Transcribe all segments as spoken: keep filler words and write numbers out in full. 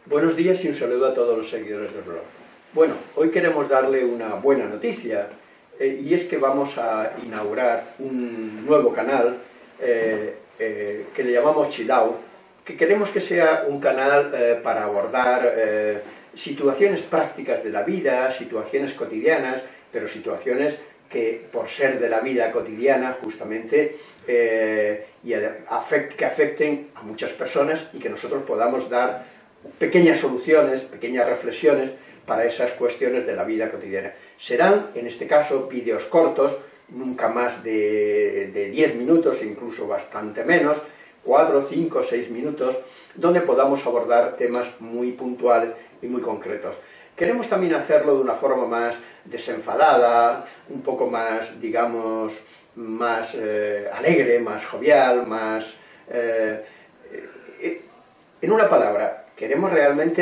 Buenos días y un saludo a todos los seguidores del blog. Bueno, hoy queremos darle una buena noticia eh, y es que vamos a inaugurar un nuevo canal eh, eh, que le llamamos Chidao, que queremos que sea un canal eh, para abordar eh, situaciones prácticas de la vida, situaciones cotidianas, pero situaciones que por ser de la vida cotidiana justamente eh, y afect, que afecten a muchas personas y que nosotros podamos dar pequeñas soluciones, pequeñas reflexiones para esas cuestiones de la vida cotidiana. Serán, en este caso, vídeos cortos, nunca más de, de diez minutos, incluso bastante menos, cuatro, cinco, seis minutos, donde podamos abordar temas muy puntuales y muy concretos. Queremos también hacerlo de una forma más desenfadada, un poco más, digamos, más eh, alegre, más jovial, más... Eh, eh, en una palabra, queremos realmente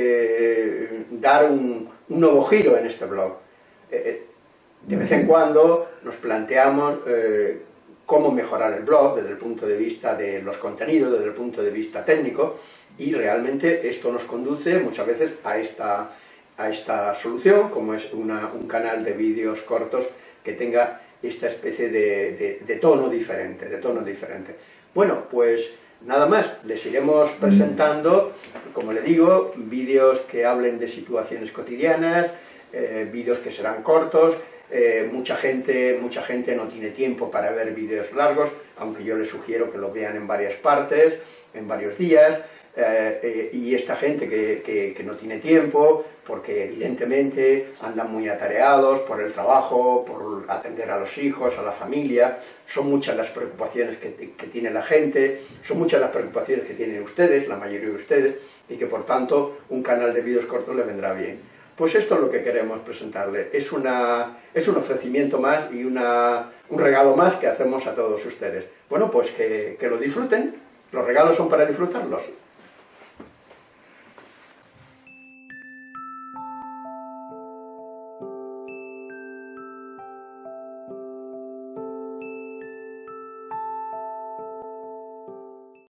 eh, dar un, un nuevo giro en este blog. Eh, de vez en cuando nos planteamos eh, cómo mejorar el blog desde el punto de vista de los contenidos, desde el punto de vista técnico, y realmente esto nos conduce muchas veces a esta, a esta solución, como es una, un canal de vídeos cortos que tenga esta especie de, de, de tono diferente, de tono diferente. Bueno, pues nada más, les iremos presentando, como le digo, vídeos que hablen de situaciones cotidianas, eh, vídeos que serán cortos. Eh, mucha gente, mucha gente no tiene tiempo para ver vídeos largos, aunque yo les sugiero que lo vean en varias partes, en varios días. Eh, eh, y esta gente que, que, que no tiene tiempo, porque evidentemente andan muy atareados por el trabajo, por atender a los hijos, a la familia, son muchas las preocupaciones que, que tiene la gente, son muchas las preocupaciones que tienen ustedes, la mayoría de ustedes, y que por tanto un canal de vídeos cortos les vendrá bien. Pues esto es lo que queremos presentarle, es, una, es un ofrecimiento más y una, un regalo más que hacemos a todos ustedes. Bueno, pues que, que lo disfruten, los regalos son para disfrutarlos.